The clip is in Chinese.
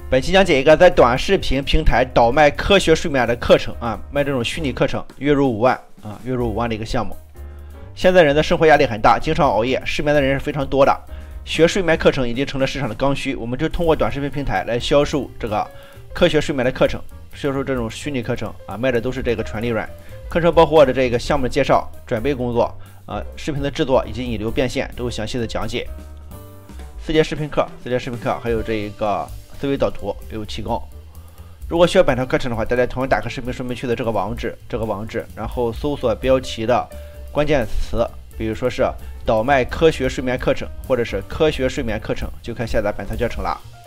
本期讲解一个在短视频平台倒卖科学睡眠的课程啊，卖这种虚拟课程，月入5万啊，月入5万的一个项目。现在人的生活压力很大，经常熬夜，失眠的人是非常多的。学睡眠课程已经成了市场的刚需，我们就通过短视频平台来销售这个科学睡眠的课程，销售这种虚拟课程啊，卖的都是这个纯利润。课程包括的这个项目的介绍、准备工作啊、视频的制作以及引流变现都有详细的讲解。4节视频课还有这个思维导图也有提供。如果需要本套课程的话，大家同样打开视频说明区的这个网址，然后搜索标题的关键词，比如说是倒卖科学睡眠课程，或者是科学睡眠课程，就可以下载本套教程了。